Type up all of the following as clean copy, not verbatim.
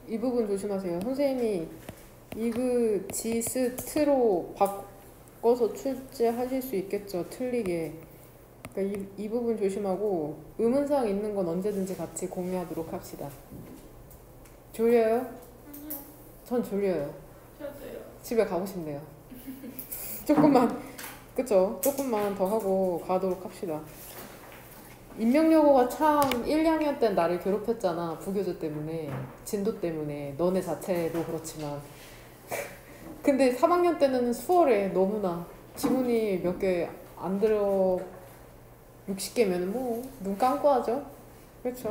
이 부분 조심하세요. 선생님이 이그 지스 트로 바꿔서 출제하실 수 있겠죠. 틀리게. 그러니까 이 부분 조심하고 의문사항 있는 건 언제든지 같이 공유하도록 합시다. 졸려요? 아니요. 전 졸려요. 저도요. 집에 가고 싶네요. 조금만, 그쵸? 조금만 더 하고 가도록 합시다. 인명여고가 참 1, 2학년 땐 나를 괴롭혔잖아. 부교재 때문에, 진도 때문에, 너네 자체도 그렇지만. 근데 3학년 때는 수월해. 너무나 지문이 몇 개 안 들어. 60개면 뭐 눈 감고 하죠. 그렇죠.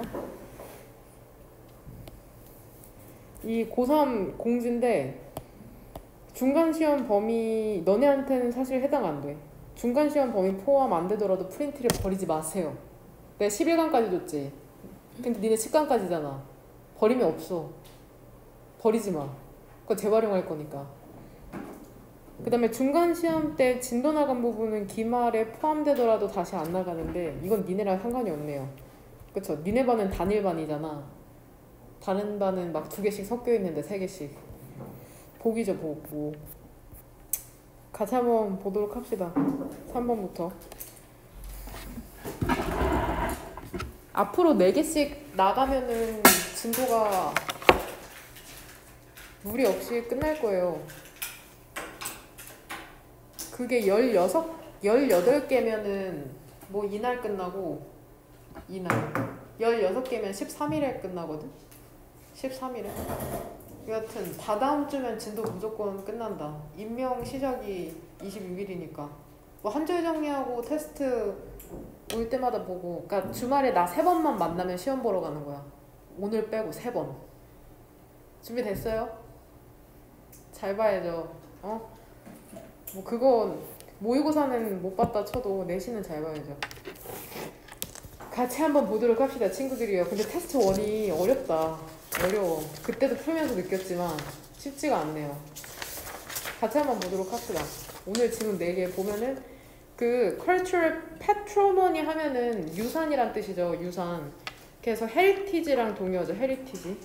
이 고3 공지인데 중간시험 범위 너네한테는 사실 해당 안 돼. 중간시험 범위 포함 안 되더라도 프린트를 버리지 마세요. 내가 11강까지 줬지. 근데 니네 10강까지잖아. 버리면 없어. 버리지 마. 그거 재활용할 거니까. 그 다음에 중간시험 때 진도 나간 부분은 기말에 포함되더라도 다시 안 나가는데 이건 니네랑 상관이 없네요. 그쵸? 니네 반은 단일반이잖아. 다른 반은 막 2개씩 섞여 있는데 3개씩. 보기죠, 보고. 같이 한번 보도록 합시다. 3번부터. 앞으로 4개씩 나가면은 진도가 무리 없이 끝날 거예요. 그게 18개면은 뭐 이날 끝나고 이날 16개면 13일에 끝나거든? 13일에. 여하튼 다다음 주면 진도 무조건 끝난다. 임명 시작이 26일이니까 뭐 한 줄 정리하고 테스트 올 때마다 보고. 그러니까 주말에 나 3번만 만나면 시험 보러 가는 거야. 오늘 빼고 3번. 준비됐어요? 잘 봐야죠. 어? 뭐 그건 모의고사는 못 봤다 쳐도 내신은 잘 봐야죠. 같이 한번 보도록 합시다, 친구들이요. 근데 테스트 1이 어렵다. 어려워. 그때도 풀면서 느꼈지만 쉽지가 않네요. 같이 한번 보도록 합시다. 오늘 질문 4개 보면은 그 cultural patrimony 하면은 유산이란 뜻이죠. 유산. 그래서 heritage랑 동의어죠. heritage.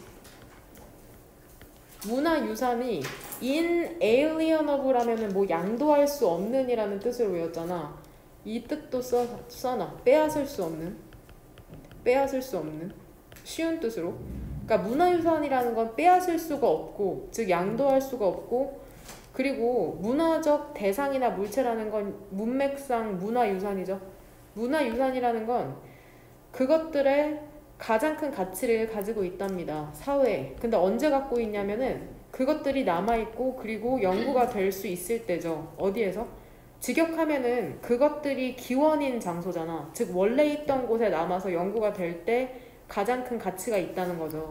문화유산이 inalienable 하면은 뭐 양도할 수 없는 이라는 뜻으로 외웠잖아. 이 뜻도 써놔. 빼앗을 수 없는. 빼앗을 수 없는. 쉬운 뜻으로. 그러니까 문화유산이라는 건 빼앗을 수가 없고, 즉 양도할 수가 없고, 그리고 문화적 대상이나 물체라는 건 문맥상 문화유산이죠. 문화유산이라는 건 그것들의 가장 큰 가치를 가지고 있답니다. 사회에. 근데 언제 갖고 있냐면은 그것들이 남아있고 그리고 연구가 될 수 있을 때죠. 어디에서? 직역하면은 그것들이 기원인 장소잖아. 즉 원래 있던 곳에 남아서 연구가 될 때 가장 큰 가치가 있다는 거죠.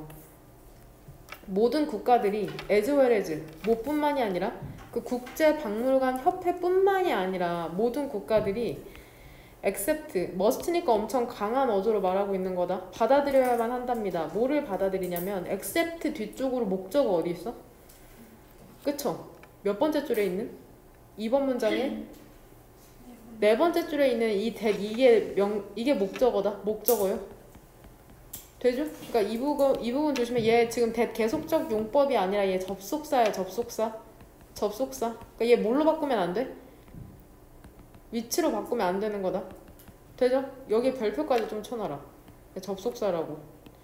모든 국가들이 as well as 뭐뿐만이 아니라 그 국제박물관 협회뿐만이 아니라 모든 국가들이 except, must니까 엄청 강한 어조로 말하고 있는 거다. 받아들여야만 한답니다. 뭐를 받아들이냐면 except 뒤쪽으로 목적어 어디 있어? 그쵸? 몇 번째 줄에 있는? 2번 문장에 4번째 줄에 있는 이 that, 이게 목적어다. 목적어요. 되죠? 그러니까 이 부분 조심해. 얘 지금 that 계속적 용법이 아니라 얘 접속사야. 접속사. 그러니까 얘 뭘로 바꾸면 안 돼? 위치로 바꾸면 안 되는 거다. 되죠? 여기 별표까지 좀 쳐놔라. 접속사라고.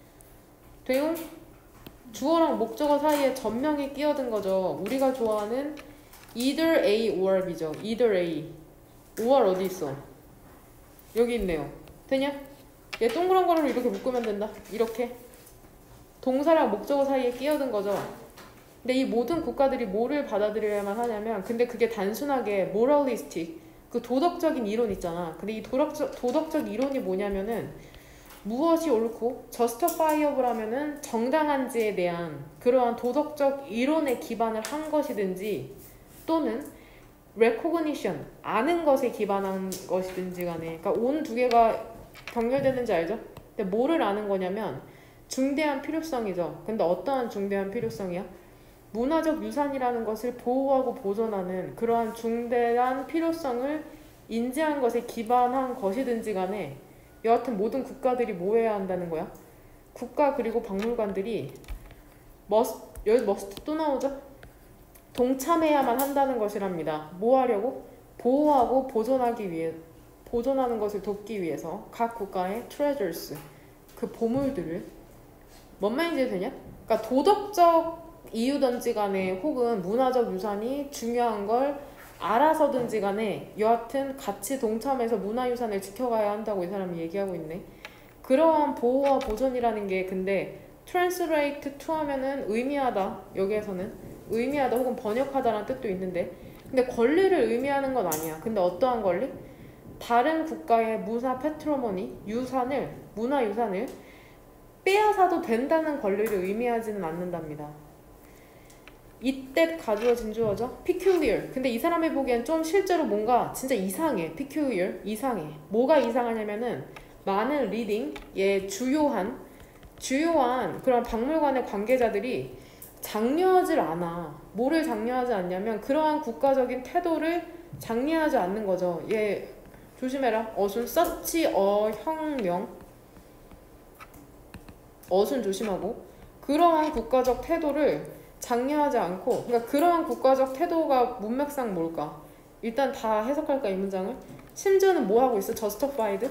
돼요? 주어랑 목적어 사이에 전명이 끼어든 거죠. 우리가 좋아하는 either A or B죠. either A. or 어디 있어? 여기 있네요. 되냐? 얘 동그란 거로 이렇게 묶으면 된다. 이렇게. 동사랑 목적어 사이에 끼어든 거죠. 근데 이 모든 국가들이 뭐를 받아들여야만 하냐면, 근데 그게 단순하게 moralistic, 그 도덕적인 이론 있잖아. 근데 이 도덕적 이론이 뭐냐면은 무엇이 옳고 justifiable 하면은 정당한지에 대한 그러한 도덕적 이론에 기반을 한 것이든지 또는 recognition, 아는 것에 기반한 것이든지 간에, 그러니까 온 두 개가 병렬되는지 알죠? 근데 뭐를 아는 거냐면 중대한 필요성이죠. 근데 어떠한 중대한 필요성이야? 문화적 유산이라는 것을 보호하고 보존하는 그러한 중대한 필요성을 인지한 것에 기반한 것이든지 간에 여하튼 모든 국가들이 뭐 해야 한다는 거야? 국가 그리고 박물관들이 여기 must 또 나오죠? 동참해야만 한다는 것이랍니다. 뭐 하려고? 보호하고 보존하는 것을 돕기 위해서 각 국가의 treasures, 그 보물들을 뭔 말인지 되냐? 그러니까 도덕적 이유든지 간에 혹은 문화적 유산이 중요한 걸 알아서든지 간에 여하튼 같이 동참해서 문화유산을 지켜가야 한다고 이 사람이 얘기하고 있네. 그러한 보호와 보존이라는 게 근데 translate to 하면은 의미하다, 여기에서는 의미하다 혹은 번역하다라는 뜻도 있는데 근데 권리를 의미하는 건 아니야. 근데 어떠한 권리? 다른 국가의 문화 패트리모니, 문화유산을 빼앗아도 된다는 권리를 의미하지는 않는답니다. 이때 가주어진 주어죠. peculiar. 근데 이 사람이 보기엔 좀 실제로 뭔가 진짜 이상해. peculiar. 이상해. 뭐가 이상하냐면은 많은 리딩의 주요한 그런 박물관의 관계자들이 장려하질 않아. 뭐를 장려하지 않냐면 그러한 국가적인 태도를 장려하지 않는 거죠. 얘 조심해라. 어순 such 혁명. 어순 조심하고 그러한 국가적 태도를 장려하지 않고 그러니까 그러한 국가적 태도가 문맥상 뭘까? 일단 다 해석할까 이 문장을? 심지어는 뭐 하고 있어? justified?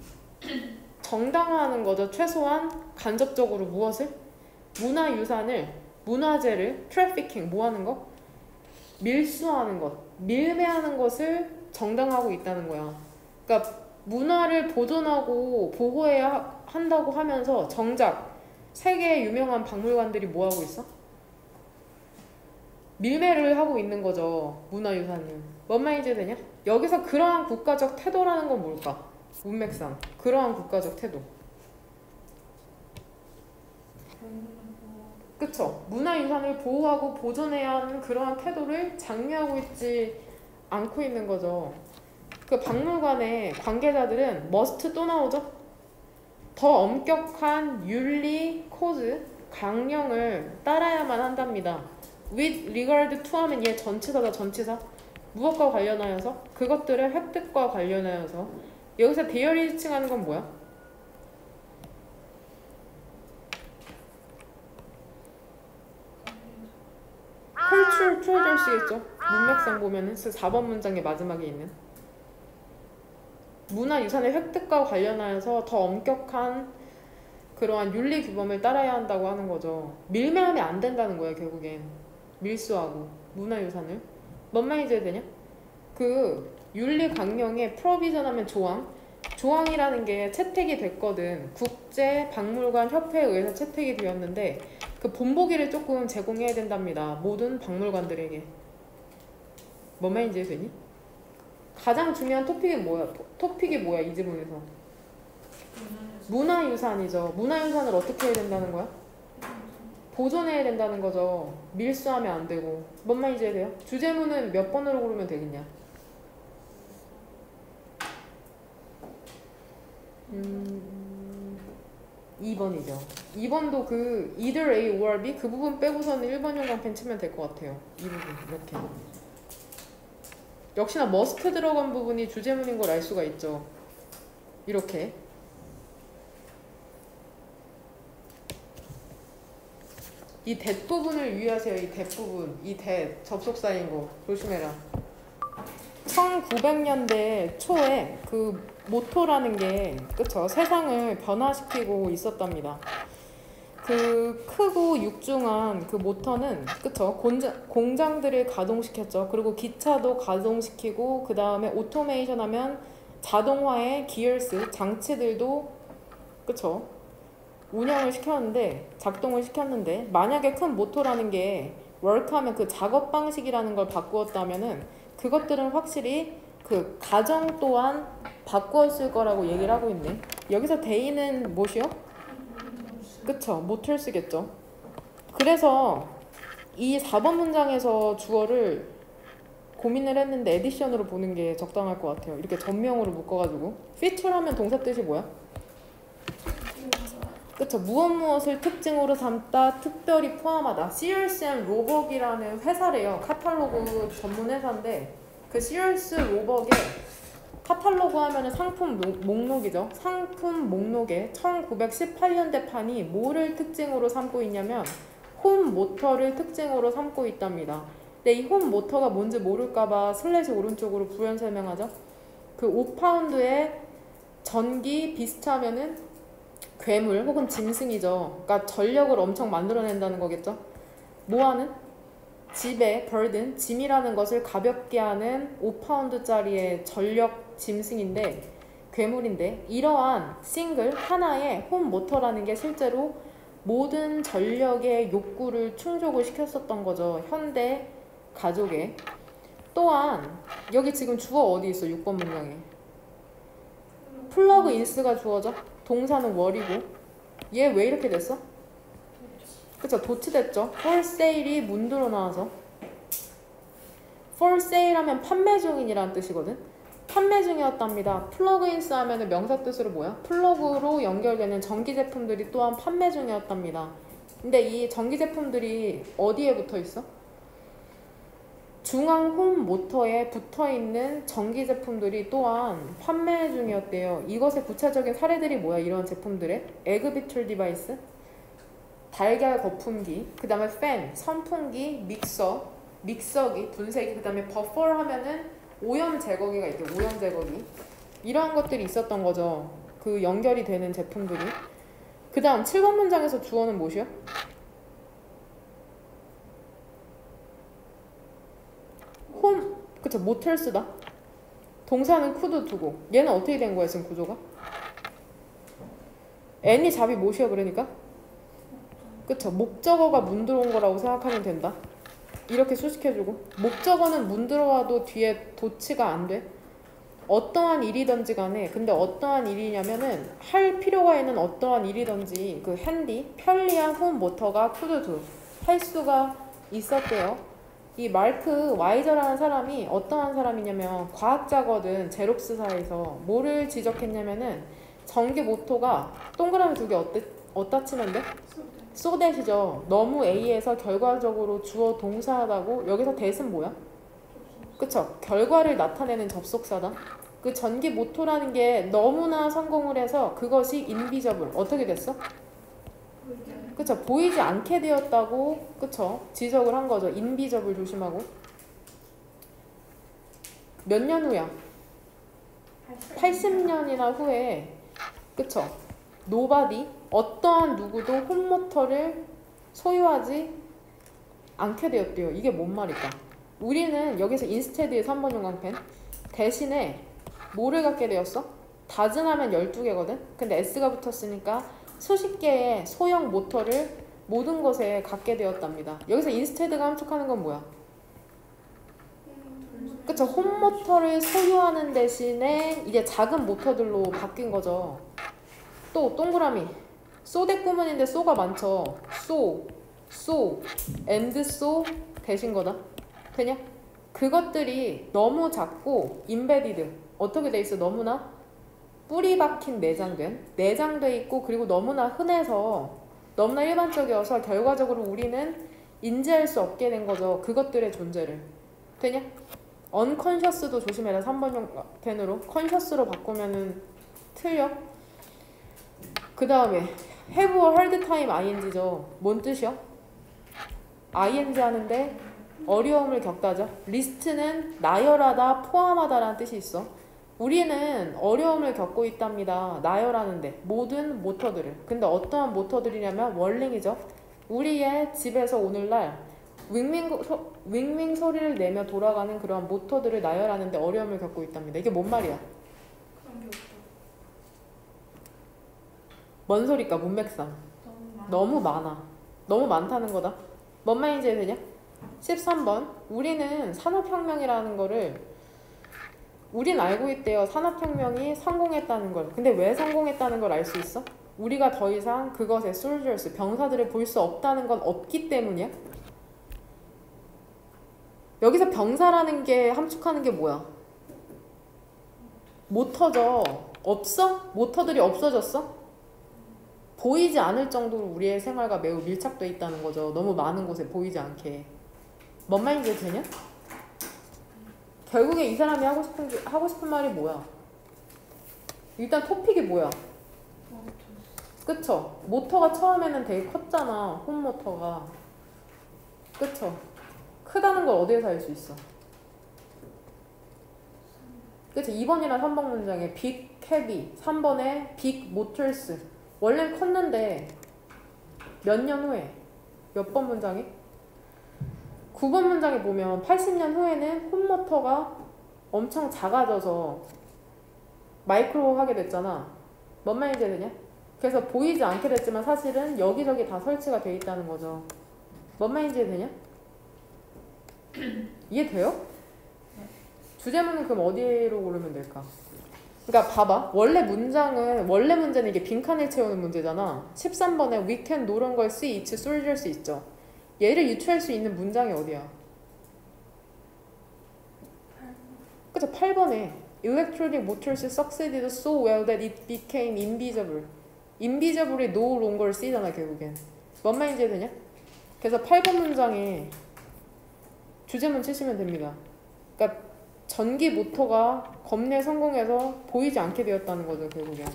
정당화하는 거죠. 최소한 간접적으로 무엇을? 문화유산을 문화재를 트래피킹 뭐 하는 거? 밀수하는 것, 밀매하는 것을 정당화하고 있다는 거야. 그러니까 문화를 보존하고 보호해야 한다고 하면서 정작 세계의 유명한 박물관들이 뭐 하고 있어? 밀매를 하고 있는 거죠. 문화유산을. 뭔 말인지 되냐? 여기서 그러한 국가적 태도라는 건 뭘까? 문맥상 그러한 국가적 태도. 그쵸? 문화유산을 보호하고 보존해야 하는 그러한 태도를 장려하고 있지 않고 있는 거죠. 그 박물관의 관계자들은 must 또 나오죠? 더 엄격한 윤리 코드 강령을 따라야만 한답니다. with regard to 하면 얘 전치사다. 전치사. 무엇과 관련하여서? 그것들의 획득과 관련하여서. 여기서 대열이 칭하는 건 뭐야? cultural treasures겠죠? 문맥상 보면은 4번 문장의 마지막에 있는 문화유산의 획득과 관련하여서 더 엄격한 그러한 윤리 규범을 따라야 한다고 하는 거죠. 밀매하면 안 된다는 거예요. 결국엔 밀수하고 문화유산을. 뭔 말인지 되냐? 그 윤리 강령의 프로비전 하면 조항이라는 게 채택이 됐거든. 국제 박물관 협회에 의해서 채택이 되었는데 그 본보기를 조금 제공해야 된답니다. 모든 박물관들에게. 뭔 말인지 되니? 가장 중요한 토픽이 뭐야 이 지문에서? 문화유산이죠. 문화유산을 어떻게 해야 된다는 거야? 보존해야 된다는 거죠. 밀수하면 안 되고. 뭔 말인지 돼요? 주제문은 몇 번으로 고르면 되겠냐? 2번이죠. 2번도 그 either A or B 그 부분 빼고서는 1번 연관펜 치면 될 것 같아요. 이 부분 이렇게. 역시나 must 들어간 부분이 주제문인 걸 알 수가 있죠. 이렇게. 이 that 부분을 유의하세요. 이 that 부분. 이 that 접속사인 거 조심해라. 1900년대 초에 그 모토라는 게 그쵸 세상을 변화시키고 있었답니다. 그 크고 육중한 그 모터는 그쵸 공장들을 가동시켰죠. 그리고 기차도 가동시키고 그 다음에 오토메이션 하면 자동화의 기어스 장치들도 그쵸 운영을 시켰는데 작동을 시켰는데 만약에 큰 모터라는 게 워크하면 그 작업 방식이라는 걸 바꾸었다면은 그것들은 확실히 그 가정 또한 바꾸었을 거라고 얘기를 하고 있네. 여기서 데이는 뭐시요? 그쵸 모틀 쓰겠죠. 그래서 이 4번 문장에서 주어를 고민을 했는데 에디션으로 보는 게 적당할 것 같아요. 이렇게 전명으로 묶어가지고 feature하면 동사 뜻이 뭐야? 그쵸 무엇을 특징으로 삼다 특별히 포함하다. Sears and Roebuck이라는 회사래요. 카탈로그 전문 회사인데 그 Sears 로버의 카탈로그 하면은 상품 목록이죠. 상품 목록에 1918년대 판이 뭐를 특징으로 삼고 있냐면 홈 모터를 특징으로 삼고 있답니다. 근데 이 홈 모터가 뭔지 모를까봐 슬래시 오른쪽으로 부연 설명하죠. 그 5파운드의 전기 비슷하면은 괴물 혹은 짐승이죠. 그러니까 전력을 엄청 만들어낸다는 거겠죠. 뭐하는? 집에 burden, 짐이라는 것을 가볍게 하는 5파운드짜리의 전력 짐승인데 괴물인데 이러한 싱글 하나의 홈 모터라는 게 실제로 모든 전력의 욕구를 충족을 시켰었던 거죠. 현대 가족에. 또한 여기 지금 주어 어디 있어? 6번 문장에. 플러그 인스가 주어져. 동사는 월이고. 얘 왜 이렇게 됐어? 그쵸, 도치됐죠. for sale이 문두로 나와서. for sale 하면 판매 중인이라는 뜻이거든. 판매 중이었답니다. 플러그인스 하면은 명사 뜻으로 뭐야? 플러그로 연결되는 전기 제품들이 또한 판매 중이었답니다. 근데 이 전기 제품들이 어디에 붙어 있어? 중앙 홈 모터에 붙어 있는 전기 제품들이 또한 판매 중이었대요. 이것의 구체적인 사례들이 뭐야? 이런 제품들의 에그 비틀 디바이스, 달걀 거품기, 그 다음에 팬, 선풍기, 믹서기, 분쇄기, 그 다음에 버퍼 하면은 오염 제거기가 있대. 오염 제거기. 이러한 것들이 있었던 거죠. 그 연결이 되는 제품들이. 그 다음 7번 문장에서 주어는 무엇이요? 홈, 그쵸, 모텔스다. 동사는 could 두고. 얘는 어떻게 된 거야, 지금 구조가? any 잡이 무엇이야, 그러니까? 그쵸, 목적어가 문 들어온 거라고 생각하면 된다. 이렇게 수식해주고. 목적어는 문 들어와도 뒤에 도치가 안 돼. 어떠한 일이든지 간에, 근데 어떠한 일이냐면은 할 필요가 있는 어떠한 일이든지 그 핸디, 편리한 홈 모터가 could do. 할 수가 있었대요. 이 마크 와이저라는 사람이 어떠한 사람이냐면 과학자거든. 제롭스사에서 뭐를 지적했냐면은 전기 모터가 동그라미 두 개 어디다 치면 돼? 소댓이죠. 너무 A에서 결과적으로 주어 동사하다고. 여기서 that은 뭐야? 그쵸? 결과를 나타내는 접속사다. 그 전기 모터라는 게 너무나 성공을 해서 그것이 인비저블. 어떻게 됐어? 그쵸? 보이지 않게 되었다고, 그쵸? 지적을 한 거죠. 인비저블 조심하고. 몇 년 후야? 80년이나 후에, 그쵸? 노바디, 어떠한 누구도 홈모터를 소유하지 않게 되었대요. 이게 뭔 말일까? 우리는 여기서 인스테드의 3번 용광펜 대신에 뭐를 갖게 되었어? 다즈하면 12개거든? 근데 S가 붙었으니까 수십 개의 소형 모터를 모든 것에 갖게 되었답니다. 여기서 인스테드가 함축하는 건 뭐야? 그쵸? 홈모터를 소유하는 대신에 이게 작은 모터들로 바뀐 거죠. 또 동그라미 소대 구문인데 소가 많죠. and so 대신 거다. 되냐? 그것들이 너무 작고 인베디드 어떻게 돼 있어? 너무나 뿌리 박힌 내장돼 있고 그리고 너무나 흔해서 너무나 일반적이어서 결과적으로 우리는 인지할 수 없게 된 거죠. 그것들의 존재를. 되냐? unconscious도 조심해라. 3번 펜으로 conscious로 바꾸면은 틀려. 그 다음에 have a hard time ing죠. 뭔 뜻이요? ing 하는데 어려움을 겪다죠. 리스트는 나열하다, 포함하다라는 뜻이 있어. 우리는 어려움을 겪고 있답니다. 나열하는데 모든 모터들을. 근데 어떠한 모터들이냐면 월링이죠. 우리의 집에서 오늘날 윙윙 소리를 내며 돌아가는 그러한 모터들을 나열하는데 어려움을 겪고 있답니다. 이게 뭔 말이야? 뭔 소리일까? 문맥상. 너무 많아. 너무 많다는 거다. 뭔 말인지 되냐? 13번. 우리는 산업혁명이라는 거를 우린 알고 있대요. 산업혁명이 성공했다는 걸. 근데 왜 성공했다는 걸 알 수 있어? 우리가 더 이상 그것의 soldiers, 병사들을 볼 수 없다는 건 없기 때문이야. 여기서 병사라는 게 함축하는 게 뭐야? 모터죠. 없어? 모터들이 없어졌어? 보이지 않을 정도로 우리의 생활과 매우 밀착되어 있다는 거죠. 너무 많은 곳에 보이지 않게. 뭔 말인지 되냐? 결국에 이 사람이 하고 싶은 말이 뭐야? 일단 토픽이 뭐야? 그쵸? 모터가 처음에는 되게 컸잖아. 홈모터가. 그쵸? 크다는 걸 어디에서 알 수 있어? 그치? 2번이랑 3번 문장에 big heavy, 3번에 big motors. 원래는 컸는데 몇 년 후에? 몇 번 문장에? 9번 문장에 보면 80년 후에는 홈모터가 엄청 작아져서 마이크로 하게 됐잖아. 뭔 말인지 되냐? 그래서 보이지 않게 됐지만 사실은 여기저기 다 설치가 돼 있다는 거죠. 뭔 말인지 되냐? 이해돼요? 주제문은 그럼 어디로 고르면 될까? 그러니까 봐봐. 원래 문제는 이게 빈칸을 채우는 문제잖아. 13번에 we can no longer see its soldiers 있죠. 얘를 유추할 수 있는 문장이 어디야? 그쵸? 8번에 electronic motors succeeded so well that it became invisible. invisible이 no longer see잖아 결국엔. 뭔 말인지 되냐? 그래서 8번 문장에 주제문 치시면 됩니다. 그러니까 전기 모터가 겁내 성공해서 보이지 않게 되었다는 거죠 결국엔.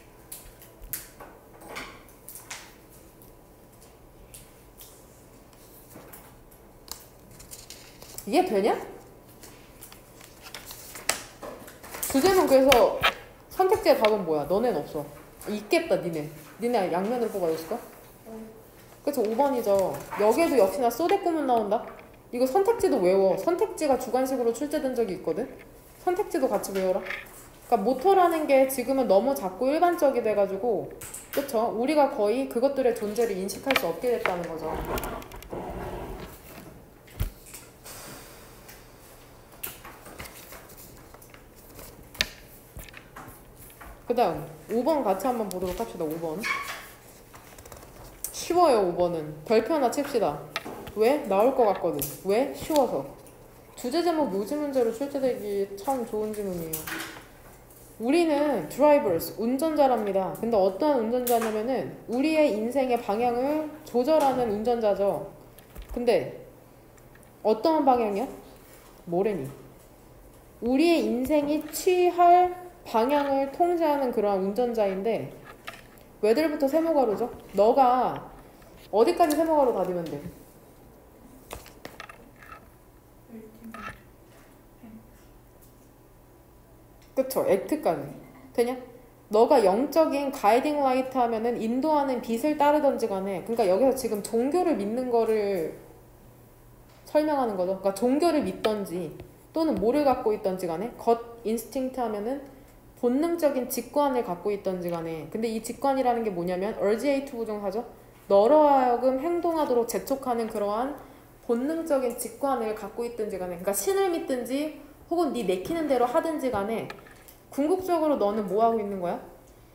이해 되냐? 주제문 그래서 선택지의 답은 뭐야? 너넨 없어. 있겠다 니네 양면으로 뽑아줬을까? 그쵸 5번이죠. 여기에도 역시나 쏘대꾸문 나온다. 이거 선택지도 외워. 선택지가 주관식으로 출제된 적이 있거든. 선택지도 같이 외워라. 그러니까 모터라는 게 지금은 너무 작고 일반적이 돼가지고 그쵸? 우리가 거의 그것들의 존재를 인식할 수 없게 됐다는 거죠. 그 다음 5번 같이 한번 보도록 합시다. 5번 쉬워요. 5번은 별표 하나 칩시다. 왜? 나올 것 같거든. 왜? 쉬워서. 주제 제목 묘지 문제로 출제되기 참 좋은 질문이에요. 우리는 drivers, 운전자랍니다. 근데 어떠한 운전자냐면은 우리의 인생의 방향을 조절하는 운전자죠. 근데 어떠한 방향이야? 뭐래니? 우리의 인생이 취할 방향을 통제하는 그러한 운전자인데 왜들부터 세모가루죠? 너가 어디까지 세모가루 다디면 돼? 그쵸? 액트까지. 되냐? 너가 영적인 가이딩 라이트 하면은 인도하는 빛을 따르던지 간에 그러니까 여기서 지금 종교를 믿는 거를 설명하는 거죠. 그러니까 종교를 믿던지 또는 뭐를 갖고 있던지 간에 겉 인스팅트 하면은 본능적인 직관을 갖고 있던지 간에 근데 이 직관이라는 게 뭐냐면 urgate 부정사죠. 너로 하여금 행동하도록 재촉하는 그러한 본능적인 직관을 갖고 있든지 간에 그러니까 신을 믿든지 혹은 네 내키는 대로 하든지 간에 궁극적으로 너는 뭐 하고 있는 거야?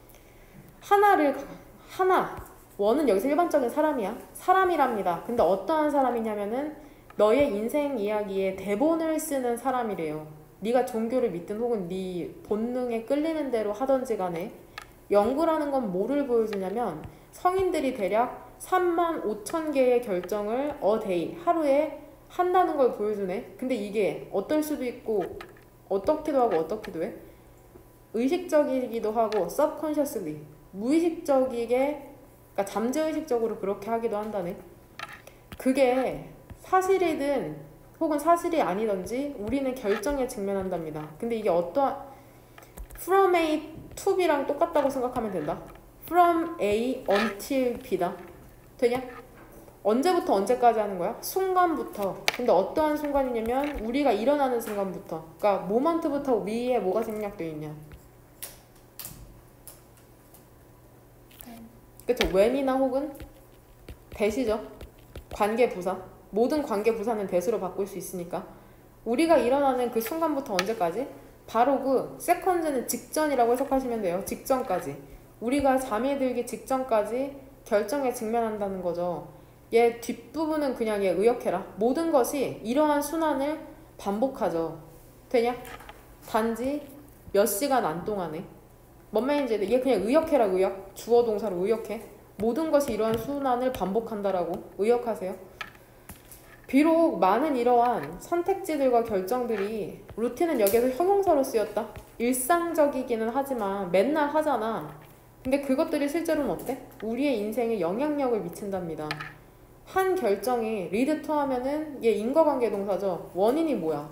원은 여기서 일반적인 사람이야. 사람이랍니다. 근데 어떠한 사람이냐면은 너의 인생 이야기에 대본을 쓰는 사람이래요. 네가 종교를 믿든 혹은 네 본능에 끌리는 대로 하던지 간에 연구라는 건 뭐를 보여주냐면 성인들이 대략 35,000개의 결정을 a day, 하루에 한다는 걸 보여주네. 근데 이게 어떨 수도 있고 어떻기도 하고 어떻기도 해. 의식적이기도 하고 subconsciously, 무의식적이게 그러니까 잠재의식적으로 그렇게 하기도 한다네. 그게 사실이든 혹은 사실이 아니든지 우리는 결정에 직면한답니다. 근데 이게 어떠한 from A to B랑 똑같다고 생각하면 된다. from A until B다. 되냐? 언제부터 언제까지 하는 거야? 순간부터. 근데 어떠한 순간이냐면 우리가 일어나는 순간부터. 그러니까 모먼트부터 위에 뭐가 생략되어 있냐? 그쵸? when이나 혹은 that이죠. 관계부사. 모든 관계부사는 that으로 바꿀 수 있으니까 우리가 일어나는 그 순간부터 언제까지? 바로 그 second는 직전이라고 해석하시면 돼요. 직전까지. 우리가 잠에 들기 직전까지 결정에 직면한다는 거죠. 얘 뒷부분은 그냥 얘 의역해라. 모든 것이 이러한 순환을 반복하죠. 되냐? 단지 몇 시간 안 동안에. 뭔 말인지 얘 그냥 의역해라. 의역. 주어 동사로 의역해. 모든 것이 이러한 순환을 반복한다라고 의역하세요. 비록 많은 이러한 선택지들과 결정들이 루틴은 여기에서 형용사로 쓰였다. 일상적이기는 하지만 맨날 하잖아. 근데 그것들이 실제로는 어때? 우리의 인생에 영향력을 미친답니다. 한 결정이 lead to 하면은 얘 인과관계 동사죠. 원인이 뭐야?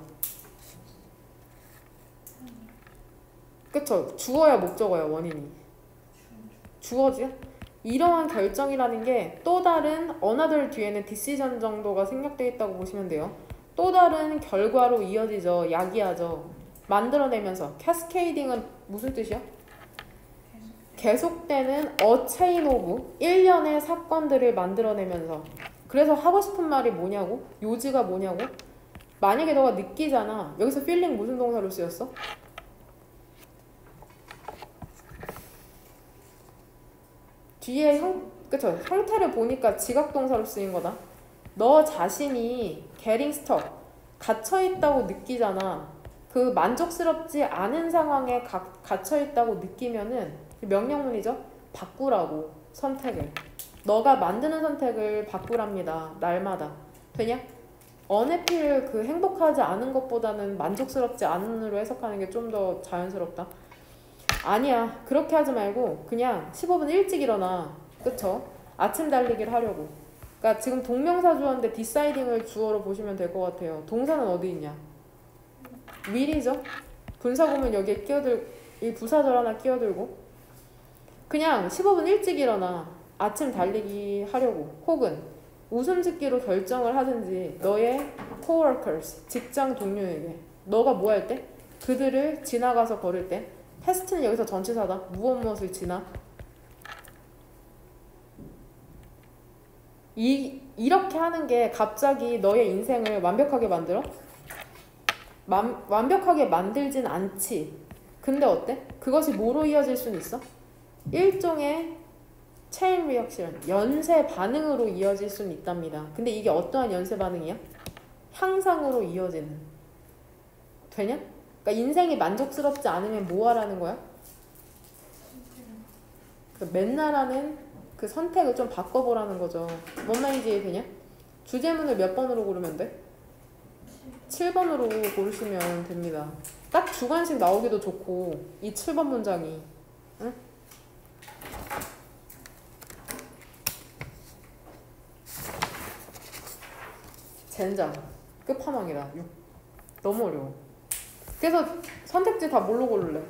그쵸? 주어야 목적어야 원인이. 주어지야? 이러한 결정이라는 게 또 다른 another 뒤에는 decision 정도가 생략되어 있다고 보시면 돼요. 또 다른 결과로 이어지죠. 야기하죠. 만들어내면서. cascading은 무슨 뜻이야? 계속되는 a chain of 일련의 사건들을 만들어내면서. 그래서 하고 싶은 말이 뭐냐고? 요지가 뭐냐고? 만약에 너가 느끼잖아. 여기서 feeling 무슨 동사로 쓰였어? 뒤에 그쵸? 형태를 보니까 지각동사로 쓰인 거다. 너 자신이 getting stuck, 갇혀있다고 느끼잖아. 그 만족스럽지 않은 상황에 갇혀있다고 느끼면은 명령문이죠? 바꾸라고, 선택을. 너가 만드는 선택을 바꾸랍니다. 날마다. 되냐? unhappy를 그 행복하지 않은 것보다는 만족스럽지 않은으로 해석하는 게 좀 더 자연스럽다. 아니야. 그렇게 하지 말고 그냥 15분 일찍 일어나. 그쵸? 아침 달리기를 하려고. 그러니까 지금 동명사 주어인데 deciding을 주어로 보시면 될 것 같아요. 동사는 어디 있냐? will이죠? 분사구문 여기에 이 부사절 하나 끼어들고 그냥 15분 일찍 일어나. 아침 달리기 하려고. 혹은 웃음 짓기로 결정을 하든지 너의 coworkers, 직장 동료에게 너가 뭐 할 때? 그들을 지나가서 걸을 때 패스트는 여기서 전치사다. 무엇을 지나? 이렇게 하는 게 갑자기 너의 인생을 완벽하게 만들어? 완벽하게 만들진 않지. 근데 어때? 그것이 뭐로 이어질 수는 있어? 일종의 체인 리액션, 연쇄 반응으로 이어질 수는 있답니다. 근데 이게 어떠한 연쇄 반응이야? 향상으로 이어지는. 되냐? 그러니까 인생이 만족스럽지 않으면 뭐 하라는 거야? 맨날 하는 그 선택을 좀 바꿔보라는 거죠. 뭔 말인지 되냐? 주제문을 몇 번으로 고르면 돼? 7번으로 고르시면 됩니다. 딱 주관식 나오기도 좋고 이 7번 문장이. 응? 젠장. 끝판왕이다. 너무 어려워. 그래서 선택지 다 뭘로 고를래?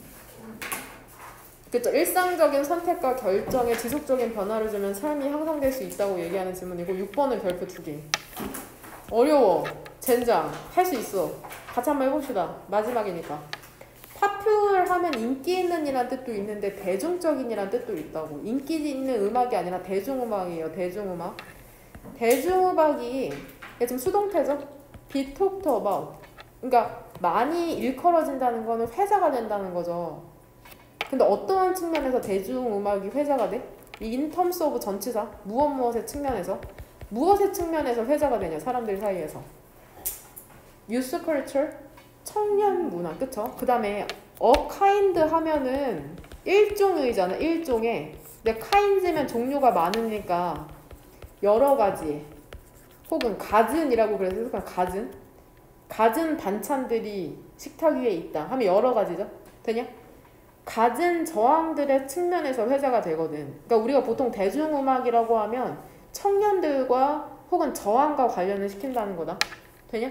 그쵸? 일상적인 선택과 결정에 지속적인 변화를 주면 삶이 향상될 수 있다고 얘기하는 질문이고 6번은 별표 2개. 어려워. 젠장. 할 수 있어. 같이 한번 해봅시다. 마지막이니까. popular 하면 인기 있는 이란 뜻도 있는데 대중적인 이란 뜻도 있다고. 인기 있는 음악이 아니라 대중음악이에요. 대중음악. 대중음악이 지금 수동태죠? be talked about. 그러니까 많이 일컬어진다는 거는 회자가 된다는 거죠. 근데 어떠한 측면에서 대중음악이 회자가 돼? in terms of 전치사. 무엇의 측면에서? 무엇의 측면에서 회자가 되냐? 사람들 사이에서. youth culture. 청년 문화. 그쵸? 그 다음에 a kind 하면은 일종의잖아. 일종의. 근데 kinds면 종류가 많으니까 여러 가지. 혹은 갖은이라고 그래서 해석하면 갖은 반찬들이 식탁 위에 있다 하면 여러 가지죠. 되냐? 갖은 저항들의 측면에서 회자가 되거든. 그러니까 우리가 보통 대중음악이라고 하면 청년들과 혹은 저항과 관련을 시킨다는 거다. 되냐?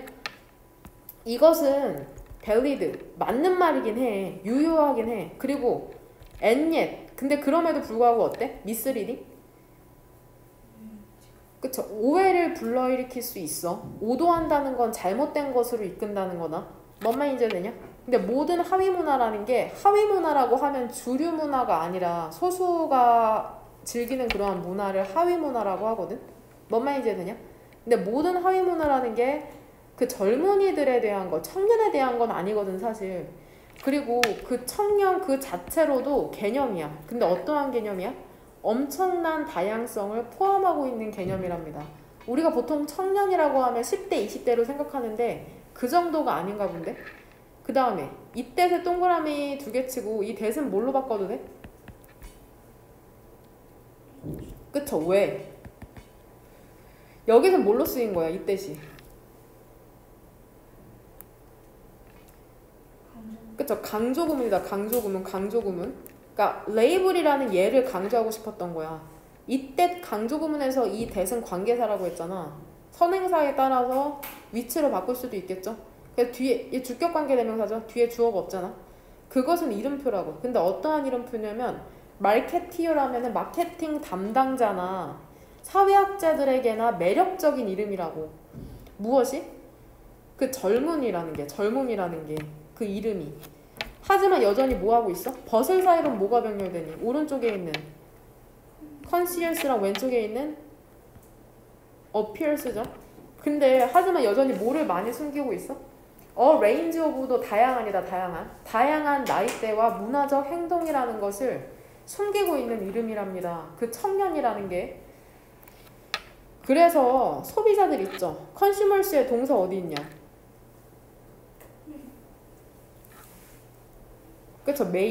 이것은 valid, 맞는 말이긴 해. 유효하긴 해. 그리고 and yet, 근데 그럼에도 불구하고 어때? misleading? 그쵸? 오해를 불러일으킬 수 있어. 오도한다는 건 잘못된 것으로 이끈다는 거다. 뭔 말인지 되냐? 근데 모든 하위 문화라는 게 하위 문화라고 하면 주류 문화가 아니라 소수가 즐기는 그러한 문화를 하위 문화라고 하거든? 뭔 말인지 되냐? 근데 모든 하위 문화라는 게 그 젊은이들에 대한 거, 청년에 대한 건 아니거든 사실. 그리고 그 청년 그 자체로도 개념이야. 근데 어떠한 개념이야? 엄청난 다양성을 포함하고 있는 개념이랍니다. 우리가 보통 청년이라고 하면 10대, 20대로 생각하는데 그 정도가 아닌가 본데? 그 다음에 이 뜻에 동그라미 2개 치고 이 뜻은 뭘로 바꿔도 돼? 그쵸? 왜? 여기서 뭘로 쓰인 거야? 이 뜻이. 그쵸? 강조구문이다. 강조구문. 그러니까 레이블이라는 예를 강조하고 싶었던 거야. 이때 강조구문에서 이 that은 관계사라고 했잖아. 선행사에 따라서 위치로 바꿀 수도 있겠죠. 그래서 뒤에 이 주격관계 대명사죠. 뒤에 주어가 없잖아. 그것은 이름표라고. 근데 어떠한 이름표냐면 마케티어라면은 마케팅 담당자나 사회학자들에게나 매력적인 이름이라고. 무엇이? 그 젊음이라는 게 그 이름이. 하지만 여전히 뭐하고 있어? 벗을 사이로 뭐가 병렬되니? 오른쪽에 있는 conscious랑 왼쪽에 있는 appears죠. 근데 하지만 여전히 뭐를 많이 숨기고 있어? range of도 다양한 나이대와 문화적 행동이라는 것을 숨기고 있는 이름이랍니다. 그 청년이라는 게. 그래서 소비자들 있죠. consumers의 동사 어디 있냐? 그쵸? may.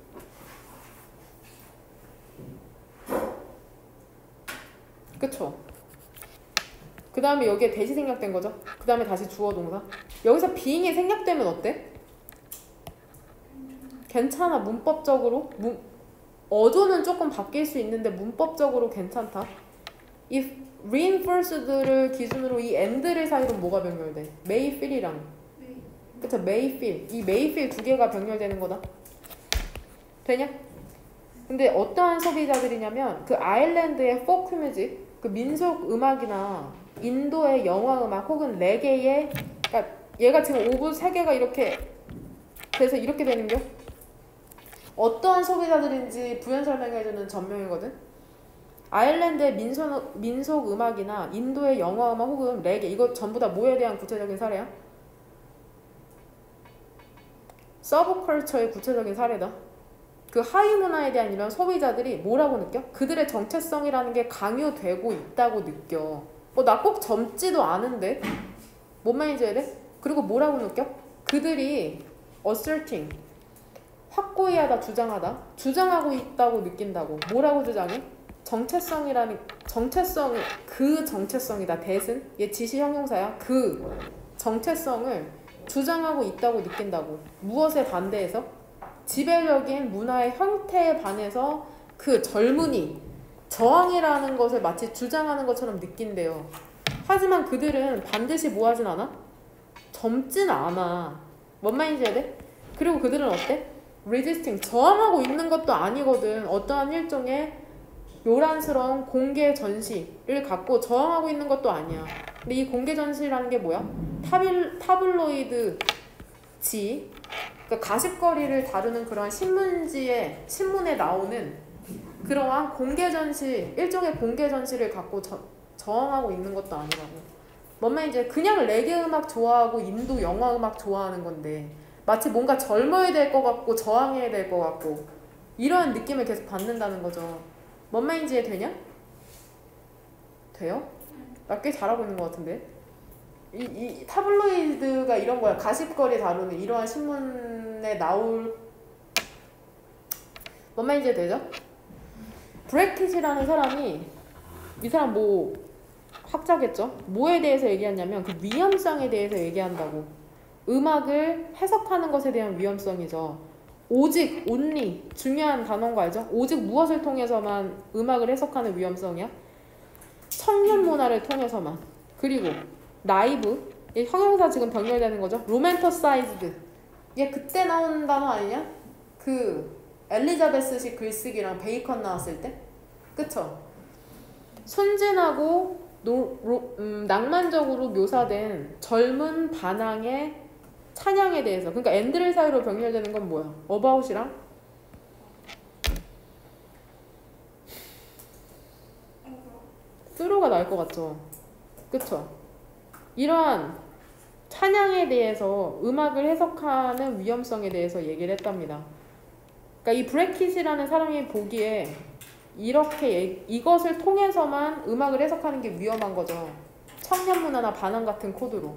그쵸? 그 다음에 여기에 대시 생략된 거죠. 그 다음에 다시 주어 동사. 여기서 being이 생략되면 어때? 괜찮아. 문법적으로 어조는 조금 바뀔 수 있는데 문법적으로 괜찮다. 이 reinforced를 기준으로 이 and를 사이로 뭐가 병렬돼? may feel이랑. 그쵸? may feel. 이 may feel 두 개가 병렬되는 거다. 되냐? 근데 어떠한 소비자들이냐면 그 아일랜드의 포크 뮤직, 그 민속 음악이나 인도의 영화 음악 혹은 레게의, 그러니까 얘가 지금 오브 세 개가 이렇게 돼서 이렇게 되는겨? 어떠한 소비자들인지 부연 설명해주는 전명이거든. 아일랜드의 민속 음악이나 인도의 영화 음악 혹은 레게, 이거 전부 다 뭐에 대한 구체적인 사례야? 서브컬처의 구체적인 사례다. 그 하위 문화에 대한 이런 소비자들이 뭐라고 느껴? 그들의 정체성이라는 게 강요되고 있다고 느껴. 나 꼭 젊지도 않은데? 뭔 말인지 알아? 그리고 뭐라고 느껴? 그들이 asserting, 확고히 하다, 주장하고 있다고 느낀다고. 뭐라고 주장해? 그 정체성이다. that은 얘 지시 형용사야. 그 정체성을 주장하고 있다고 느낀다고. 무엇에 반대해서? 지배적인 문화의 형태에 반해서 그 젊은이, 저항이라는 것을 마치 주장하는 것처럼 느낀대요. 하지만 그들은 반드시 뭐 하진 않아? 젊진 않아. 뭔 말인지 알아? 그리고 그들은 어때? resisting, 저항하고 있는 것도 아니거든. 어떠한 일종의 요란스러운 공개 전시를 갖고 저항하고 있는 것도 아니야. 근데 이 공개 전시라는 게 뭐야? 타블로이드 지, 그러니까 가십거리를 다루는 그런 신문에 나오는 그러한 공개 전시, 일종의 공개 전시를 갖고 저항하고 있는 것도 아니라고. 뭔 말인지 그냥 레게 음악 좋아하고 인도 영화 음악 좋아하는 건데 마치 뭔가 젊어야 될 것 같고 저항해야 될 것 같고 이런 느낌을 계속 받는다는 거죠. 뭔 말인지 되냐? 돼요? 나 꽤 잘하고 있는 것 같은데. 이 타블로이드가 이런 거야. 가십거리 다루는 이러한 신문에 나올. 뭔 말인지 되죠? 브래킷이라는 사람이, 이 사람 뭐 학자겠죠? 뭐에 대해서 얘기하냐면 그 위험성에 대해서 얘기한다고. 음악을 해석하는 것에 대한 위험성이죠. 오직, only, 중요한 단어인 거 알죠? 오직 무엇을 통해서만 음악을 해석하는 위험성이야? 청년 문화를 통해서만. 그리고 나이브, 이 형용사 지금 병렬되는 거죠? 로맨터사이즈드, 얘 그때 나온 단어 아니냐? 그 엘리자베스식 글쓰기랑 베이컨 나왔을 때? 그쵸? 순진하고 낭만적으로 묘사된 젊은 반항의 찬양에 대해서. 그러니까 앤드를 사이로 병렬되는 건 뭐야? 어바웃이랑 스로가 나올 것 같죠? 그쵸? 이러한 찬양에 대해서 음악을 해석하는 위험성에 대해서 얘기를 했답니다. 그러니까 이 브래킷이라는 사람이 보기에 이렇게 이것을 통해서만 음악을 해석하는 게 위험한 거죠. 청년 문화나 반항 같은 코드로.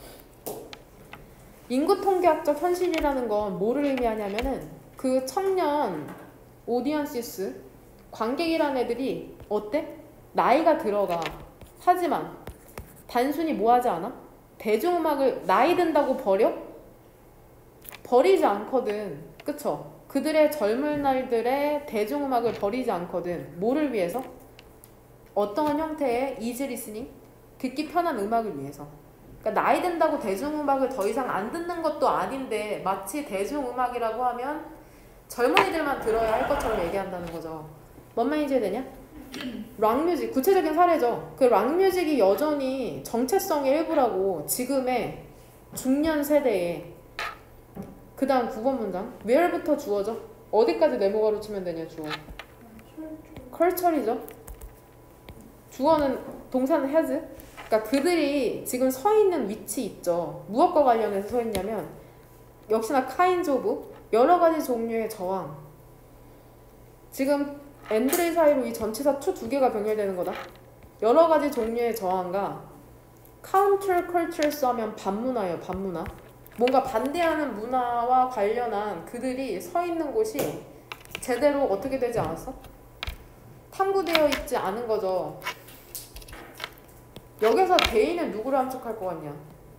인구 통계학적 현실이라는 건 뭐를 의미하냐면은 그 청년 오디언시스, 관객이라는 애들이 어때? 나이가 들어가. 하지만 단순히 뭐 하지 않아? 대중음악을 나이 든다고 버려? 버리지 않거든. 그쵸? 그들의 젊은 날들의 대중음악을 버리지 않거든. 뭐를 위해서? 어떠한 형태의 easy listening? 듣기 편한 음악을 위해서. 그러니까 나이 든다고 대중음악을 더 이상 안 듣는 것도 아닌데 마치 대중음악이라고 하면 젊은이들만 들어야 할 것처럼 얘기한다는 거죠. 뭔 말인지 이해되냐? 락뮤직, 구체적인 사례죠. 그 락뮤직이 여전히 정체성의 일부라고 지금의 중년 세대에. 그 다음 9번 문장. where부터 주어져? 어디까지 네모가로 치면 되냐 주어. culture이죠. 주어는 동사는 has. 그러니까 그들이 지금 서 있는 위치 있죠. 무엇과 관련해서 서 있냐면 역시나 kinds of 여러 가지 종류의 저항. 지금 and를 사이로 이 전치사 to 두 개가 병렬되는 거다. 여러 가지 종류의 저항과 counter cultures 하면 반문화예요. 반문화. 뭔가 반대하는 문화와 관련한 그들이 서 있는 곳이 제대로 어떻게 되지 않았어? 탐구되어 있지 않은 거죠. 여기서 대인은 누구를 함축할 것 같냐?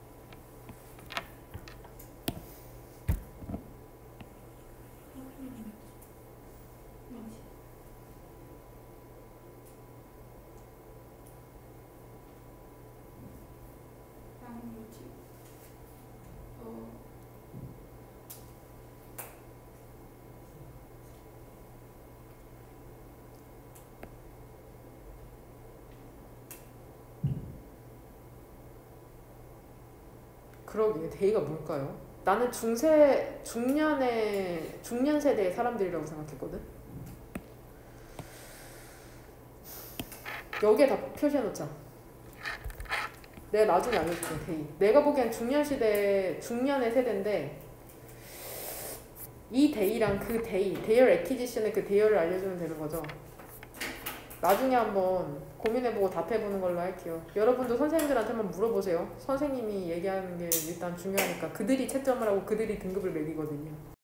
그러게 대의가 뭘까요? 나는 중년 세대의 사람들이라고 생각했거든. 여기에 다 표시해놓자. 내가 나중에 알려줄게. 대의. 내가 보기엔 중년의 세대인데 이 대의랑 그 대의, 대열 액퀴지션의 그 대열을 알려주면 되는 거죠. 나중에 한번 고민해보고 답해보는 걸로 할게요. 여러분도 선생님들한테만 물어보세요. 선생님이 얘기하는 게 일단 중요하니까. 그들이 채점을 하고 그들이 등급을 매기거든요.